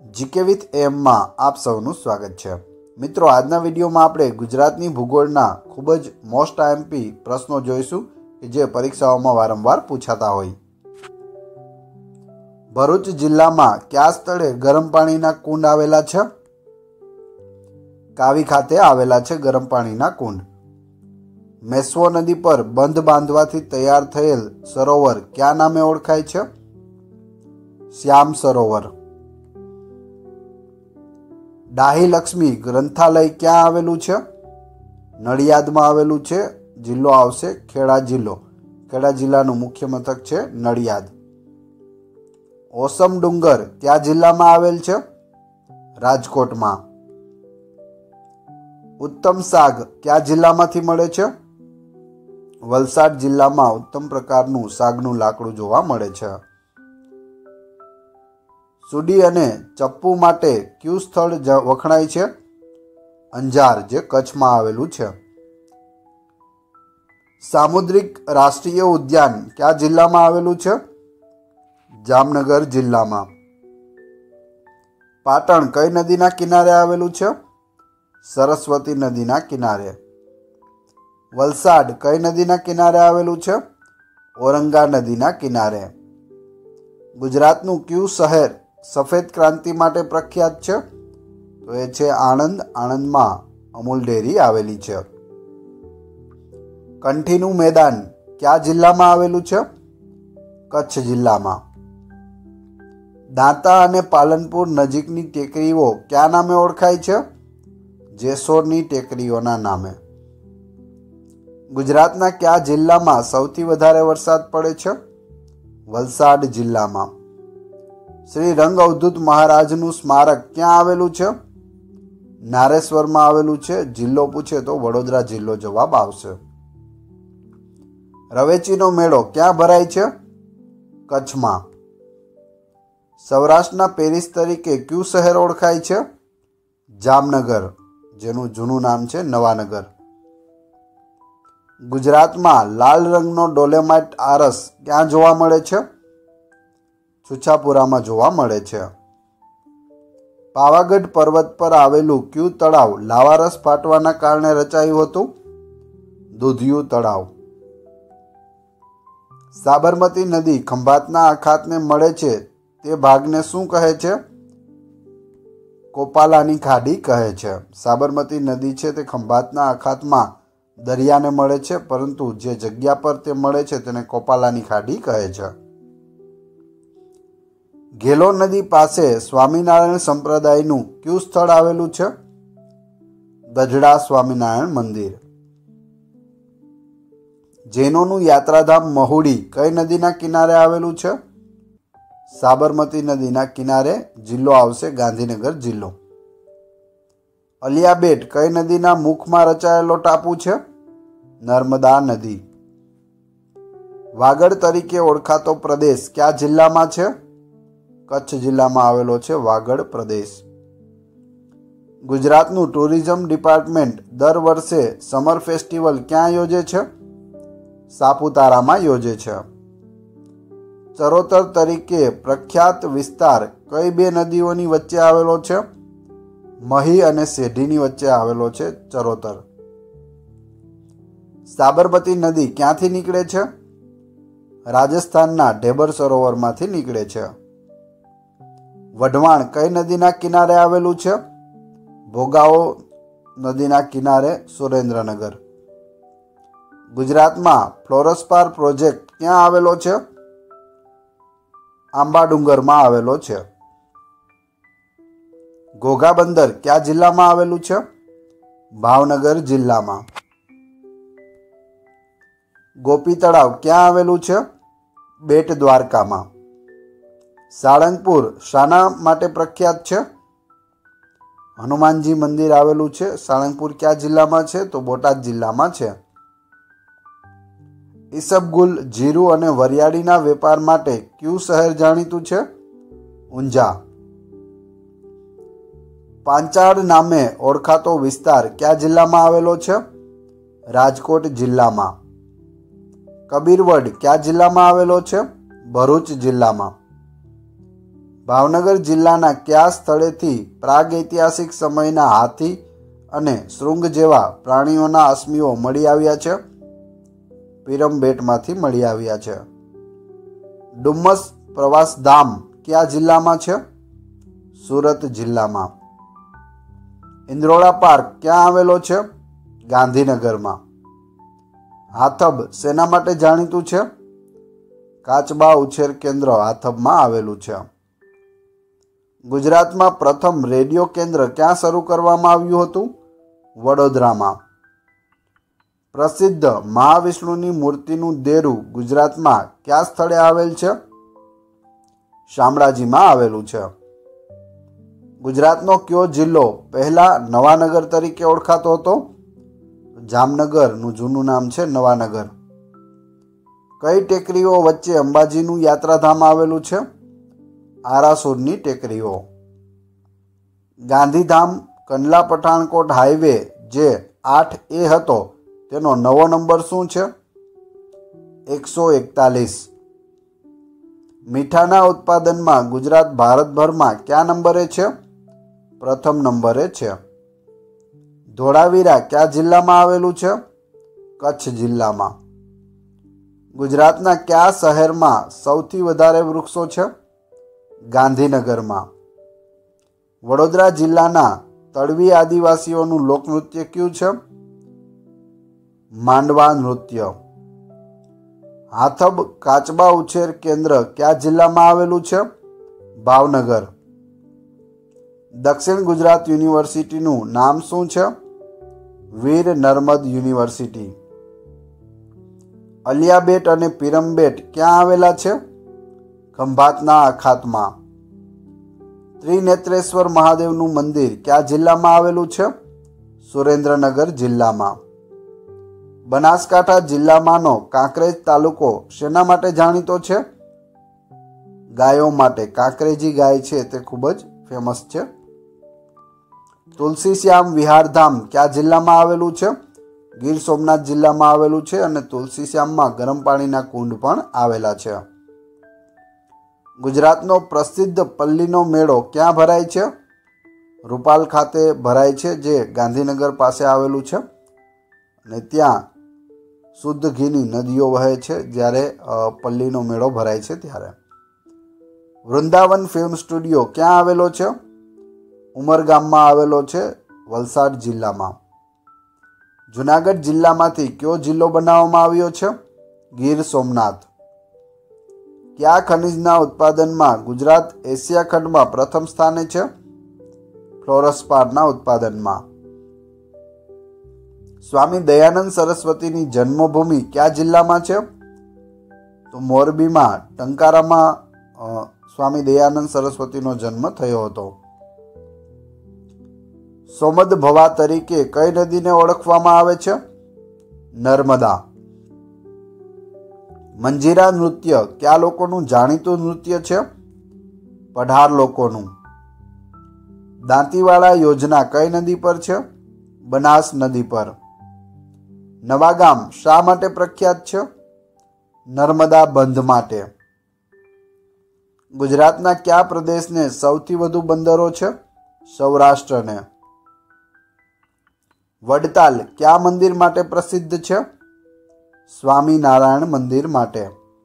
GK with એમ માં આપ સૌનું સ્વાગત છે। મિત્રો, આજના વિડીયોમાં આપણે ગુજરાતની ભૂગોળના ખૂબ જ મોસ્ટ આઈએમપી પ્રશ્નો જોઈશું કે જે પરીક્ષાઓમાં વારંવાર પૂછાતા હોય। ભરૂચ જિલ્લામાં કયા સ્થળે ગરમ પાણીના કુંડ આવેલા છે? કાવી ખાતે આવેલા છે ગરમ પાણીના કુંડ। મેશ્વો નદી પર બંધ બાંધવાથી તૈયાર થયેલ સરોવર કયા નામે ઓળખાય છે? શ્યામ સરોવર। ડાહી લક્ષ્મી ગ્રંથાલય ક્યાં આવેલું છે? નડિયાદમાં આવેલું છે। જિલ્લો આવશે ખેડા જિલ્લો। ખેડા જિલ્લાનું મુખ્ય મથક છે નડિયાદ। ઓસમ ડુંગર કયા જિલ્લામાં આવેલ છે? રાજકોટમાં। ઉત્તમ શાક કયા જિલ્લામાંથી મળે છે? વલસાડ જિલ્લામાં ઉત્તમ પ્રકારનું શાકનું લાકડું જોવા મળે છે। સુડી અને ચપ્પુ માટે કયું સ્થળ વખણાય છે? અંજાર, જે કચ્છમાં આવેલું છે। સામુદ્રિક રાષ્ટ્રીય ઉદ્યાન કયા જિલ્લામાં આવેલું છે? જામનગર જિલ્લામાં। પાટણ કઈ નદીના કિનારે આવેલું છે? સરસ્વતી નદીના કિનારે। વલસાડ કઈ નદીના કિનારે આવેલું છે? ઔરંગા નદીના કિનારે। ગુજરાતનું કયું શહેર સફેદ ક્રાંતિ માટે પ્રખ્યાત છે? તો એ છે આણંદ। આણંદમાં અમૂલ ડેરી આવેલી છે। કંઠીનું મેદાન કયા જિલ્લામાં આવેલું છે? કચ્છ જિલ્લામાં। દાંતા અને પાલનપુર નજીકની ટેકરીઓ કયા નામે ઓળખાય છે? જેસોરની ટેકરીઓના નામે। ગુજરાતના કયા જિલ્લામાં સૌથી વધારે વરસાદ પડે છે? વલસાડ જિલ્લામાં। શ્રી રંગ અવધૂત મહારાજનું સ્મારક ક્યાં આવેલું છે? નારેશ્વરમાં આવેલું છે। જિલ્લો પૂછે તો વડોદરા જિલ્લો જવાબ આવશે। રવેચીનો મેળો ક્યાં ભરાય છે? કચ્છમાં। સૌરાષ્ટ્રના પેરિસ તરીકે કયું શહેર ઓળખાય છે? જામનગર, જેનું જૂનું નામ છે નવાનગર। ગુજરાતમાં લાલ રંગનો ડોલેમાઇટ આરસ ક્યાં જોવા મળે છે? છુછાપુરામાં જોવા મળે છે। પાવાગઢ પર્વત પર આવેલું કયું તળાવ લાવારસ ફાટવાના કારણે રચાયું હતું? દૂધિયું તળાવ। સાબરમતી નદી ખંભાતના અખાતને મળે છે તે ભાગને શું કહે છે? કોપાલાની ખાડી કહે છે। સાબરમતી નદી છે તે ખંભાતના અખાતમાં દરિયાને મળે છે, પરંતુ જે જગ્યા પર તે મળે છે તેને કોપાલાની ખાડી કહે છે। ઘેલો નદી પાસે સ્વામિનારાયણ સંપ્રદાયનું કયું સ્થળ આવેલું છે? ગઢડા સ્વામિનારાયણ મંદિર। જૈનોનું યાત્રાધામ મહુડી કઈ નદીના કિનારે આવેલું છે? સાબરમતી નદીના કિનારે। જિલ્લો આવશે ગાંધીનગર જિલ્લો। અલિયા બેટ કઈ નદીના મુખમાં રચાયેલો ટાપુ છે? નર્મદા નદી। વાગડ તરીકે ઓળખાતો પ્રદેશ કયા જિલ્લામાં છે? કચ્છ જિલ્લામાં આવેલો છે વાગડ પ્રદેશ। ગુજરાતનું ટુરિઝમ ડિપાર્ટમેન્ટ દર વર્ષે સમર ફેસ્ટિવલ ક્યાં યોજે છે? સાપુતારામાં યોજે છે। ચરોતર તરીકે પ્રખ્યાત વિસ્તાર કઈ બે નદીઓની વચ્ચે આવેલો છે? મહી અને સેઢીની વચ્ચે આવેલો છે ચરોતર। સાબરમતી નદી ક્યાંથી નીકળે છે? રાજસ્થાનના ઢેબર સરોવરમાંથી નીકળે છે। વઢવાણ કઈ નદીના કિનારે આવેલું છે? ભોગાવો નદીના કિનારે, સુરેન્દ્રનગર। ગુજરાતમાં ફ્લોરસ્પાર પ્રોજેક્ટ ક્યાં આવેલો છે? આંબા ડુંગરમાં આવેલો છે। ઘોઘા બંદર કયા જિલ્લામાં આવેલું છે? ભાવનગર જિલ્લામાં। ગોપી તળાવ ક્યાં આવેલું છે? બેટ દ્વારકામાં। સાળંગપુર શાના માટે પ્રખ્યાત છે? હનુમાનજી મંદિર આવેલું છે। સાળંગપુર કયા જિલ્લામાં છે? તો બોટાદ જિલ્લામાં છે। ઈસબગુલ, જીરું અને વરિયાળીના વેપાર માટે કયું શહેર જાણીતું છે? ઊંઝા। પાંચાળ નામે ઓળખાતો વિસ્તાર કયા જિલ્લામાં આવેલો છે? રાજકોટ જિલ્લામાં। કબીરવડ કયા જિલ્લામાં આવેલો છે? ભરૂચ જિલ્લામાં। ભાવનગર જિલ્લાના કયા સ્થળેથી પ્રાગૈતિહાસિક સમયના હાથી અને શૃંગ જેવા પ્રાણીઓના અશ્મિઓ મળી આવ્યા છે? પિરમબેટમાંથી મળી આવ્યા છે. ડુમ્મસ પ્રવાસધામ કયા જિલ્લામાં છે? સુરત જિલ્લામાં. ઇન્દ્રોળા પાર્ક ક્યાં આવેલો છે? ગાંધીનગરમાં. હાથબ શેના માટે જાણીતું છે? કાચબા ઉછેર કેન્દ્ર હાથબમાં આવેલું છે. ગુજરાતમાં પ્રથમ રેડિયો કેન્દ્ર ક્યાં શરૂ કરવામાં આવ્યું હતું? વડોદરામાં. પ્રસિદ્ધ મહાવિષ્ણુની મૂર્તિનું દેરું ગુજરાતમાં કયા સ્થળે આવેલ છે? શામળાજીમાં આવેલું છે. ગુજરાતનો કયો જિલ્લો પહેલા નવાનગર તરીકે ઓળખાતો હતો? જામનગરનું જૂનું નામ છે નવાનગર. કઈ ટેકરીઓ વચ્ચે અંબાજીનું યાત્રાધામ આવેલું છે? આરાસુરની ટેકરીઓ. ગાંધીધામ કંડલા પઠાણકોટ હાઈવે જે 8A હતો તેનો નવો નંબર શું છે? 141. મીઠાના ઉત્પાદનમાં ગુજરાત ભારતભરમાં કયા નંબરે છે? પ્રથમ નંબરે છે. ધોળાવીરા કયા જિલ્લામાં આવેલું છે? કચ્છ જિલ્લામાં. ગુજરાતના કયા શહેરમાં સૌથી વધારે વૃક્ષો છે? ગાંધીનગરમાં. વડોદરા જિલ્લાના તળવી આદિવાસીઓનું લોકનૃત્ય કયું છે? માંડવા નૃત્ય. હાથબ કાચબા ઉછેર કેન્દ્ર કયા જિલ્લામાં આવેલું છે? ભાવનગર. દક્ષિણ ગુજરાત યુનિવર્સિટીનું નામ શું છે? વીર નર્મદ યુનિવર્સિટી. અલિયાબેટ અને પિરમબેટ ક્યાં આવેલા છે? ખંભાતના અખાતમાં. ત્રિનેત્રેશ્વર મહાદેવનું મંદિર કયા જિલ્લામાં આવેલું છે? સુરેન્દ્રનગર જિલ્લામાં. બનાસકાંઠા જિલ્લામાંનો કાંકરેજ તાલુકો શેના માટે જાણીતો છે? ગાયો માટે. કાંકરેજી ગાય છે તે ખૂબ જ ફેમસ છે. તુલસીશ્યામ વિહારધામ કયા જિલ્લામાં આવેલું છે? ગીર સોમનાથ જિલ્લામાં આવેલું છે અને તુલસીશ્યામમાં ગરમ પાણીના કુંડ પણ આવેલા છે. ગુજરાતનો પ્રસિદ્ધ પલ્લીનો મેળો ક્યાં ભરાય છે? રૂપાલ ખાતે ભરાય છે જે ગાંધીનગર પાસે આવેલું છે અને ત્યાં શુદ્ધ ઘીની નદીઓ વહે છે જ્યારે પલ્લીનો મેળો ભરાય છે ત્યારે. વૃંદાવન ફિલ્મ સ્ટુડિયો ક્યાં આવેલો છે? ઉમરગામમાં આવેલો છે વલસાડ જિલ્લામાં. જુનાગઢ જિલ્લામાંથી કયો જિલ્લો બનાવવામાં આવ્યો છે? ગીર સોમનાથ. કયા ખનિજના ઉત્પાદનમાં ગુજરાત એશિયા ખંડમાં પ્રથમ સ્થાને છે? ફ્લોરસ્પારના ઉત્પાદનમાં. સ્વામી દયાનંદ સરસ્વતીની જન્મભૂમિ કયા જિલ્લામાં છે? તો મોરબીમાં ટંકારામાં સ્વામી દયાનંદ સરસ્વતીનો જન્મ થયો હતો. સોમદ ભવા તરીકે કઈ નદીને ઓળખવામાં આવે છે? નર્મદા. મંજીરા નૃત્ય કયા લોકોનું જાણીતું નૃત્ય છે? પઢાર લોકોનું. દાંતીવાડા યોજના કઈ નદી પર છે? બનાસ નદી પર. નવાગામ શા માટે પ્રખ્યાત છે? નર્મદા બંધ માટે. ગુજરાતના કયા પ્રદેશને સૌથી વધુ બંદરો છે? સૌરાષ્ટ્રને. વડતાલ કયા મંદિર માટે પ્રસિદ્ધ છે? સ્વામિનારાયણ મંદિર માટે.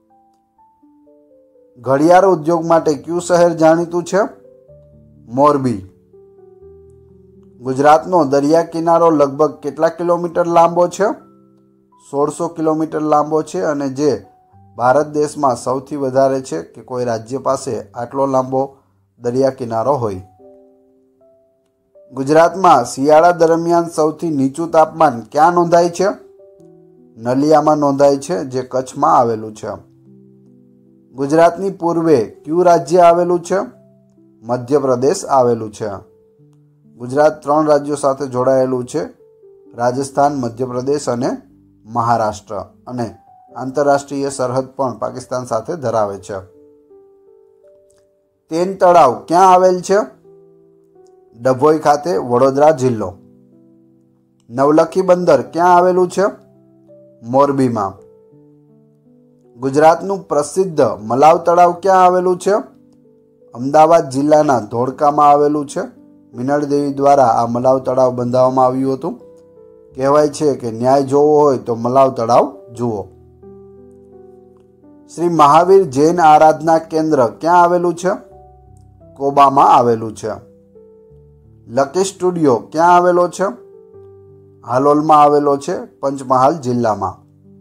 ઘડિયાળ ઉદ્યોગ માટે કયું શહેર જાણીતું છે? મોરબી. ગુજરાતનો દરિયા કિનારો લગભગ કેટલા કિલોમીટર લાંબો છે? 1600 કિલોમીટર લાંબો છે અને જે ભારત દેશમાં સૌથી વધારે છે કે કોઈ રાજ્ય પાસે આટલો લાંબો દરિયા કિનારો હોય. ગુજરાતમાં શિયાળા દરમિયાન સૌથી નીચું તાપમાન ક્યાં નોંધાય છે? નલિયામાં નોંધાય છે જે કચ્છમાં આવેલું છે. ગુજરાતની પૂર્વે કયું રાજ્ય આવેલું છે? મધ્યપ્રદેશ આવેલું છે. ગુજરાત 3 રાજ્યો સાથે જોડાયેલું છે: રાજસ્થાન, મધ્યપ્રદેશ અને મહારાષ્ટ્ર, અને આંતરરાષ્ટ્રીય સરહદ પણ પાકિસ્તાન સાથે ધરાવે છે. તેન તળાવ ક્યાં આવેલ છે? ડભોઈ ખાતે, વડોદરા જિલ્લો. નવલખી બંદર ક્યાં આવેલું છે? મોરબીમાં. ગુજરાતનું પ્રસિદ્ધ મલાવ તળાવ ક્યાં આવેલું છે? અમદાવાદ જિલ્લાના ધોળકામાં આવેલું છે. મીનળ દેવી દ્વારા આ મલાવ તળાવ બંધાવવામાં આવ્યું હતું. કહેવાય છે કે ન્યાય જોવો હોય તો મલાવ તળાવ જુઓ. શ્રી મહાવીર જૈન આરાધના કેન્દ્ર ક્યાં આવેલું છે? કોબામાં આવેલું છે. લકી સ્ટુડિયો ક્યાં આવેલો છે? હાલોલમાં આવેલો છે, પંચમહાલ જિલ્લામાં.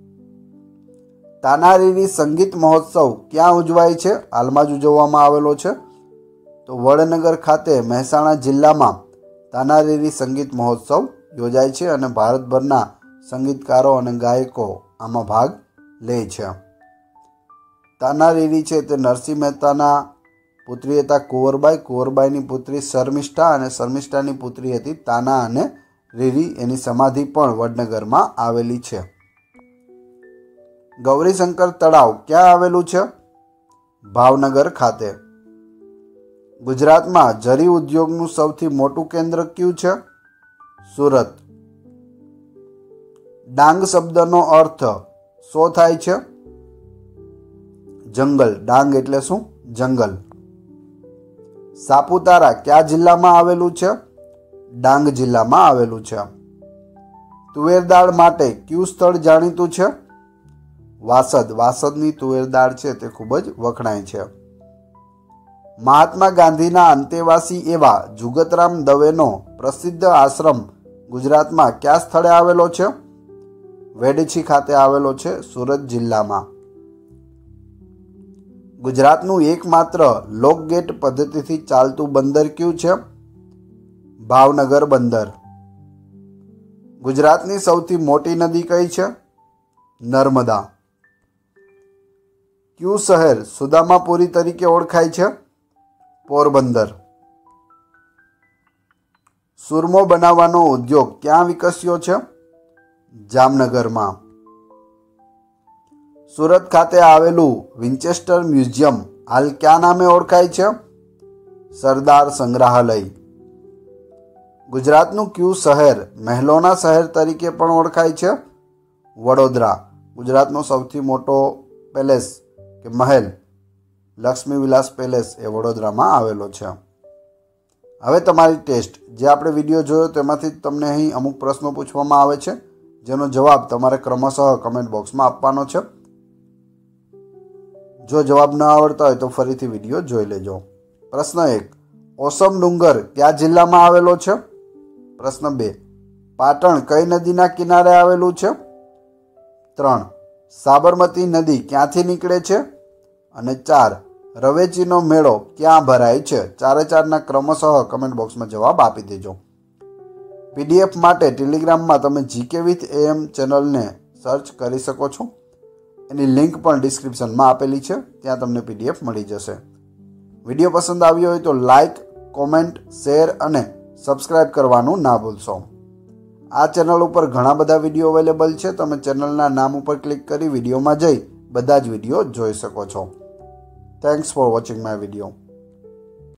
તાનારીરી સંગીત મહોત્સવ ક્યાં ઉજવાય છે? હાલમાં જ ઉજવવામાં આવેલો છે. તો વડનગર ખાતે મહેસાણા જિલ્લામાં તાનારીરી સંગીત મહોત્સવ યોજાય છે અને ભારતભરના સંગીતકારો અને ગાયકો આમાં ભાગ લે છે. તાનારીરી છે તે નરસિંહ મહેતાના પુત્રી હતા કુંવરબાઈ, કુંવરબાઈની પુત્રી શર્મિષ્ઠા અને શર્મિષ્ઠાની પુત્રી હતી તાના અને રીરી. એની સમાધિ પણ વડનગરમાં આવેલી છે. ગૌરીશંકર તળાવ ક્યાં આવેલું છે? ભાવનગર ખાતે. ગુજરાતમાં જરી ઉદ્યોગનું સૌથી મોટું કેન્દ્ર કયું છે? સુરત. ડાંગ શબ્દનો અર્થ શું થાય છે? જંગલ. ડાંગ એટલે શું? જંગલ. સાપુતારા કયા જિલ્લામાં આવેલું છે? ડાંગ જિલ્લામાં આવેલું છે. તુવેર દાળ માટે કયું સ્થળ જાણીતું છે? વાસદ. વાસદની તુવેર દાળ છે તે ખૂબ જ વખણાય છે. મહાત્મા ગાંધીના અંતેવાસી એવા જુગતરામ દવેનો પ્રસિદ્ધ આશ્રમ ગુજરાતમાં કયા સ્થળે આવેલો છે? વેડછી ખાતે આવેલો છે, સુરત જિલ્લામાં. ગુજરાતનું એકમાત્ર લોકગેટ પદ્ધતિથી ચાલતું બંદર કયું છે? ભાવનગર બંદર. ગુજરાતની સૌથી મોટી નદી કઈ છે? નર્મદા. કયું શહેર સુદામાપુરી તરીકે ઓળખાય છે? પોરબંદર. સુરમો બનાવવાનો ઉદ્યોગ ક્યાં વિકસ્યો છે? જામનગરમાં. સુરત ખાતે આવેલું વિન્ચેસ્ટર મ્યુઝિયમ હાલ કયા નામે ઓળખાય છે? સરદાર સંગ્રહાલય. ગુજરાતનું કયું શહેર મહેલોના શહેર તરીકે પણ ઓળખાય છે? વડોદરા. ગુજરાતનો સૌથી મોટો પેલેસ કે મહેલ લક્ષ્મી વિલાસ પેલેસ એ વડોદરામાં આવેલો છે. હવે તમારી ટેસ્ટ. જે આપણે વિડીયો જોયો તેમાંથી તમને અહીં અમુક પ્રશ્નો પૂછવામાં આવે છે, જેનો જવાબ તમારે ક્રમશઃ કમેન્ટ બોક્સમાં આપવાનો છે. જો જવાબ ન આવડતા હોય તો ફરીથી વિડીયો જોઈ લેજો. પ્રશ્ન 1. ઓસમ ડુંગર કયા જિલ્લામાં આવેલો છે? પ્રશ્ન 2. પાટણ કઈ નદીના કિનારે આવેલું છે? 3. સાબરમતી નદી ક્યાંથી નીકળે છે? અને 4. રવેચીનો મેળો ક્યાં ભરાય છે? 4-4ના ક્રમશઃ કમેન્ટ બોક્સમાં જવાબ આપી દેજો. પીડીએફ માટે ટેલિગ્રામમાં તમે જીકે વિથ એમ ચેનલને સર્ચ કરી શકો છો. એની લિંક પણ ડિસ્ક્રિપ્શનમાં આપેલી છે, ત્યાં તમને પીડીએફ મળી જશે. વિડીયો પસંદ આવ્યો હોય તો લાઇક, કોમેન્ટ, શેર અને સબસ્ક્રાઇબ કરવાનું ના ભૂલશો. આ ચેનલ ઉપર ઘણા બધા વિડીયો અવેલેબલ છે. તમે ચેનલના નામ ઉપર ક્લિક કરી વિડીયોમાં જઈ બધા જ વિડીયો જોઈ શકો છો. Thanks for watching my video.